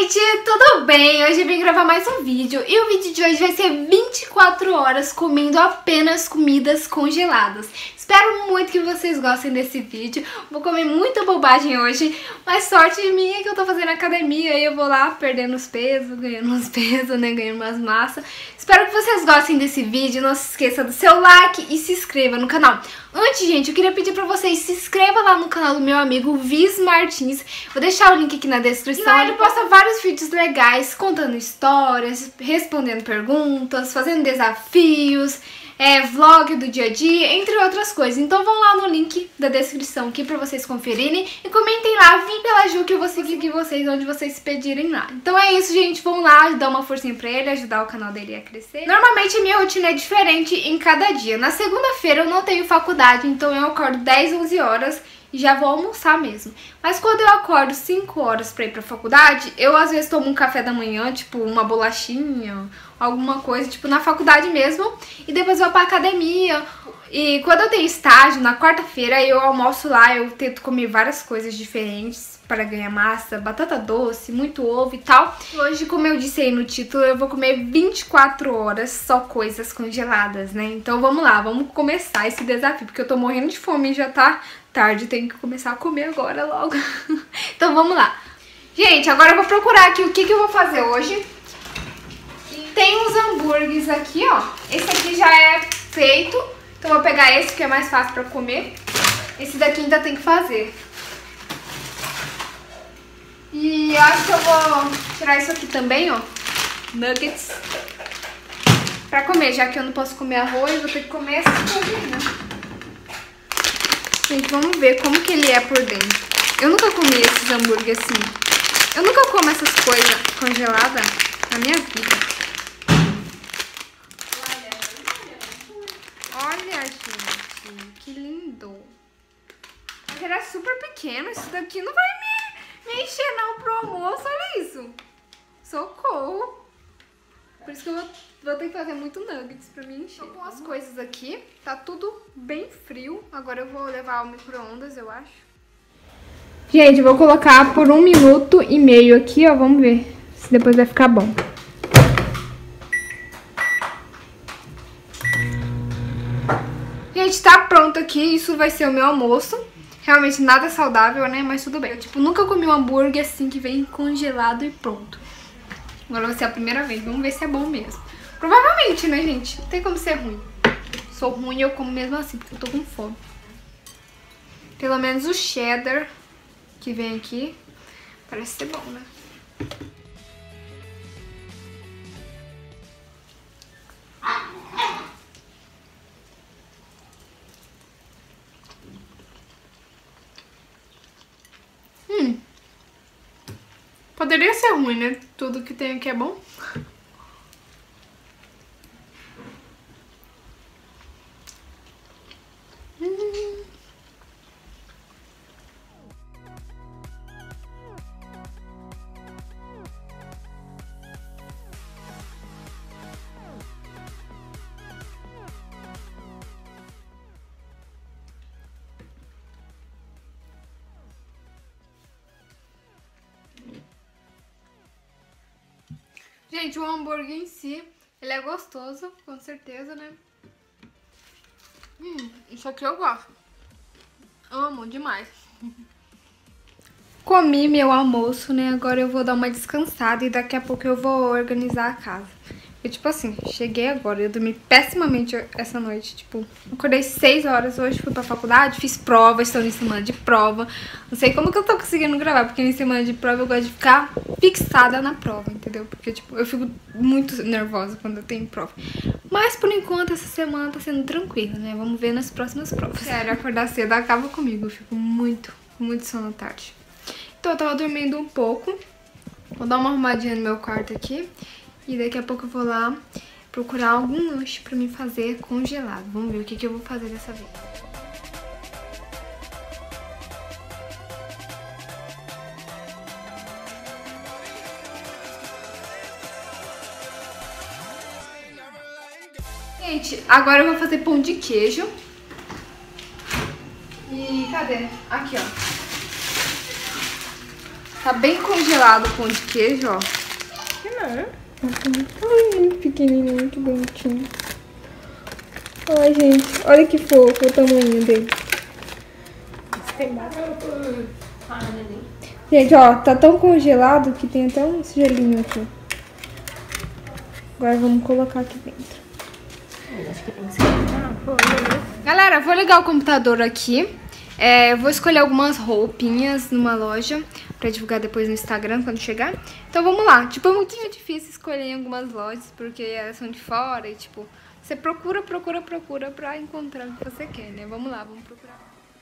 gente, tudo bem? Hoje eu vim gravar mais um vídeo e o vídeo de hoje vai ser 24 horas comendo apenas comidas congeladas. Espero muito que vocês gostem desse vídeo. Vou comer muita bobagem hoje, mas sorte de mim é que eu tô fazendo academia e eu vou lá perdendo os pesos, ganhando uns pesos, né, ganhando umas massas. Espero que vocês gostem desse vídeo, não se esqueça do seu like e se inscreva no canal. Antes, gente, eu queria pedir pra vocês se inscrevam lá no canal do meu amigo Viz Martins. Vou deixar o link aqui na descrição. Lá ele posta vários vídeos legais, contando histórias, respondendo perguntas, fazendo desafios, vlog do dia a dia, entre outras coisas. Então vão lá no link da descrição aqui pra vocês conferirem e comentem lá, vim pela Ju, que eu vou seguir vocês onde vocês pedirem lá. Então é isso, gente, vão lá dar uma forcinha pra ele, ajudar o canal dele a crescer. Normalmente a minha rotina é diferente em cada dia. Na segunda-feira eu não tenho faculdade, então eu acordo 10, 11 horas e já vou almoçar mesmo. Mas quando eu acordo 5 horas pra ir pra faculdade, eu às vezes tomo um café da manhã, tipo uma bolachinha, alguma coisa, tipo na faculdade mesmo, e depois eu vou pra academia. E quando eu tenho estágio, na quarta-feira, eu almoço lá, eu tento comer várias coisas diferentes para ganhar massa, batata doce, muito ovo e tal. Hoje, como eu disse aí no título, eu vou comer 24 horas só coisas congeladas, né? Então vamos lá, vamos começar esse desafio, porque eu tô morrendo de fome e já tá tarde, tenho que começar a comer agora logo. Então vamos lá. Gente, agora eu vou procurar aqui o que eu vou fazer hoje. Tem uns hambúrgueres aqui, ó. Esse aqui já é feito, então eu vou pegar esse que é mais fácil pra comer. Esse daqui ainda tem que fazer. E eu acho que eu vou tirar isso aqui também, ó. Nuggets. Pra comer, já que eu não posso comer arroz, vou ter que comer essas coisas, né? Gente, vamos ver como que ele é por dentro. Eu nunca comi esses hambúrgueres assim. Eu nunca como essas coisas congeladas na minha vida. Olha, gente, que lindo. Mas ele é super pequeno, isso daqui não vai me encher não pro almoço, olha isso. Socorro. Por isso que eu vou ter que fazer muito nuggets pra me encher. Tô com as coisas aqui, tá tudo bem frio. Agora eu vou levar ao micro-ondas, eu acho. Gente, eu vou colocar por 1 minuto e meio aqui, ó, vamos ver se depois vai ficar bom. Gente, tá pronto aqui, isso vai ser o meu almoço. Realmente nada saudável, né, mas tudo bem. Eu, tipo, nunca comi um hambúrguer assim que vem congelado e pronto. Agora vai ser a primeira vez, vamos ver se é bom mesmo. Provavelmente, né, gente? Não tem como ser ruim. Sou ruim e eu como mesmo assim, porque eu tô com fome. Pelo menos o cheddar que vem aqui parece ser bom, né? Poderia ser ruim, né? Tudo que tem aqui é bom. Gente, o hambúrguer em si, ele é gostoso, com certeza, né? Isso aqui eu gosto. Amo demais. Comi meu almoço, né? Agora eu vou dar uma descansada e daqui a pouco eu vou organizar a casa. Eu, tipo assim, cheguei agora, eu dormi pessimamente essa noite, tipo, acordei 6 horas hoje, fui pra faculdade, fiz prova, estou em semana de prova. Não sei como que eu tô conseguindo gravar, porque em semana de prova eu gosto de ficar fixada na prova, entendeu? Porque, tipo, eu fico muito nervosa quando eu tenho prova. Mas, por enquanto, essa semana tá sendo tranquila, né? Vamos ver nas próximas provas. Sério, acordar cedo acaba comigo, eu fico muito sono à tarde. Então, eu tava dormindo um pouco, vou dar uma arrumadinha no meu quarto aqui. E daqui a pouco eu vou lá procurar algum lanche pra me fazer congelado. Vamos ver o que eu vou fazer dessa vez. Gente, agora eu vou fazer pão de queijo. E cadê? Aqui, ó. Tá bem congelado o pão de queijo, ó. Que não? Ai, pequenininho, que bonitinho. Ai, gente, olha que fofo o tamanho dele. Gente, ó, tá tão congelado que tem até um gelinho aqui. Agora vamos colocar aqui dentro. Galera, vou ligar o computador aqui. Eu vou escolher algumas roupinhas numa loja pra divulgar depois no Instagram quando chegar. Então vamos lá. Tipo, é muito difícil escolher em algumas lojas porque elas são de fora e tipo, você procura pra encontrar o que você quer, né? Vamos lá, vamos procurar.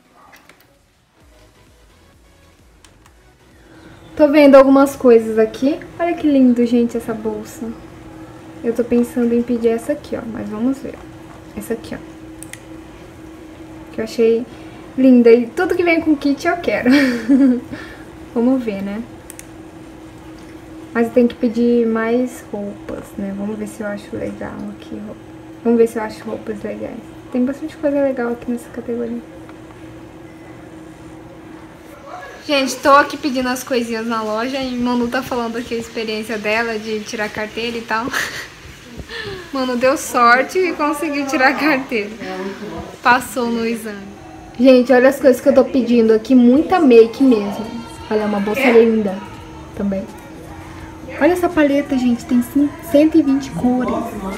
Tô vendo algumas coisas aqui. Olha que lindo, gente, essa bolsa. Eu tô pensando em pedir essa aqui, ó. Mas vamos ver. Essa aqui, ó. Que eu achei linda. E tudo que vem com kit eu quero. Vamos ver, né? Mas eu tenho que pedir mais roupas, né? Vamos ver se eu acho legal aqui. Vamos ver se eu acho roupas legais. Tem bastante coisa legal aqui nessa categoria. Gente, tô aqui pedindo as coisinhas na loja e Manu tá falando aqui a experiência dela de tirar carteira e tal. Mano, deu sorte e conseguiu tirar a carteira. Passou no exame. Gente, olha as coisas que eu tô pedindo aqui. Muita make mesmo. Olha, uma bolsa linda também. Olha essa paleta, gente. Tem 120 cores.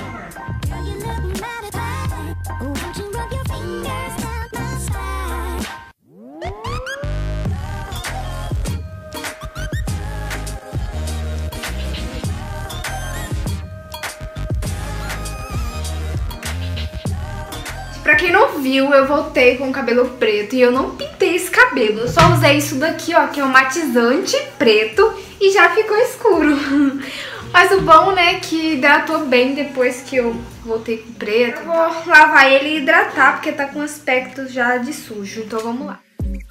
Pra quem não viu, eu voltei com o cabelo preto e eu não pintei esse cabelo. Eu só usei isso daqui, ó, que é um matizante preto e já ficou escuro. Mas o bom, né, que hidratou bem depois que eu voltei com preto. Eu vou lavar ele e hidratar, porque tá com aspecto já de sujo. Então vamos lá.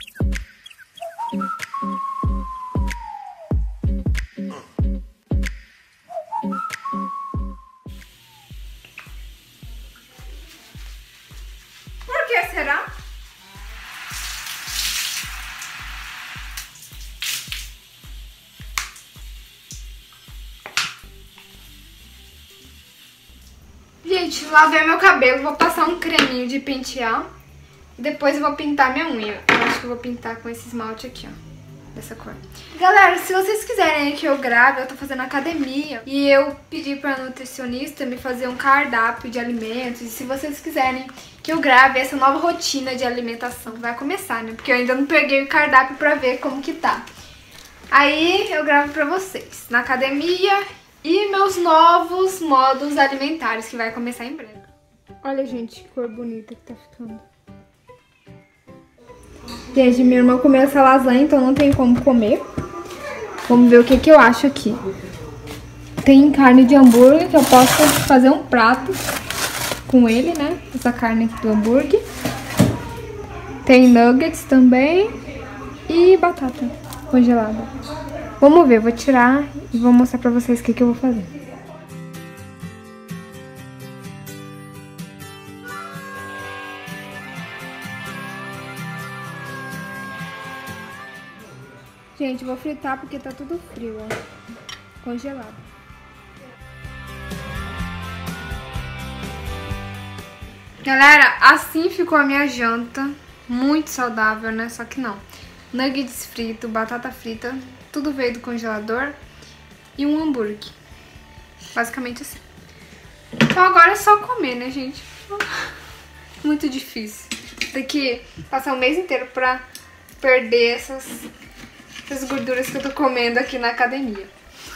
Por que será? Gente, lavei meu cabelo, vou passar um creminho de pentear. Depois eu vou pintar minha unha. Eu acho que eu vou pintar com esse esmalte aqui, ó. Dessa cor. Galera, se vocês quiserem que eu grave, eu tô fazendo academia. E eu pedi pra nutricionista me fazer um cardápio de alimentos. E se vocês quiserem que eu grave essa nova rotina de alimentação, vai começar, né? Porque eu ainda não peguei o cardápio pra ver como que tá. Aí eu gravo pra vocês na academia e meus novos modos alimentares, que vai começar em breve. Olha, gente, que cor bonita que tá ficando. Gente, minha irmã comeu essa lasanha, então não tem como comer. Vamos ver o que eu acho aqui. Tem carne de hambúrguer, que eu posso fazer um prato com ele, né? Essa carne aqui do hambúrguer. Tem nuggets também. E batata congelada. Vamos ver, vou tirar e vou mostrar pra vocês o que eu vou fazer. Gente, vou fritar porque tá tudo frio, ó. Congelado. Galera, assim ficou a minha janta. Muito saudável, né? Só que não. Nuggets frito, batata frita, tudo veio do congelador. E um hambúrguer. Basicamente assim. Então agora é só comer, né, gente? Muito difícil. Tem que passar o mês inteiro pra perder essas gorduras que eu tô comendo aqui na academia.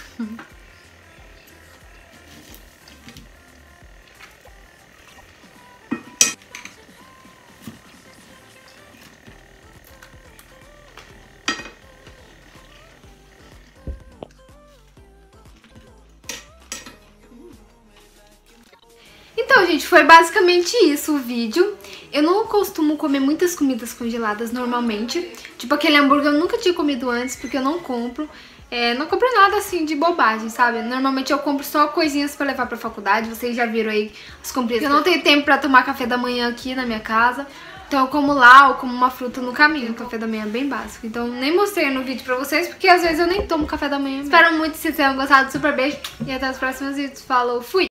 Então, gente, foi basicamente isso o vídeo. Eu não costumo comer muitas comidas congeladas normalmente. Tipo, aquele hambúrguer eu nunca tinha comido antes, porque eu não compro. Não compro nada assim de bobagem, sabe? Normalmente eu compro só coisinhas pra levar pra faculdade. Vocês já viram aí as comprinhas. Eu não tenho tempo pra tomar café da manhã aqui na minha casa. Então eu como lá ou como uma fruta no caminho. O café da manhã é bem básico. Então nem mostrei no vídeo pra vocês, porque às vezes eu nem tomo café da manhã. Espero muito que vocês tenham gostado. Super beijo e até os próximos vídeos. Falou, fui!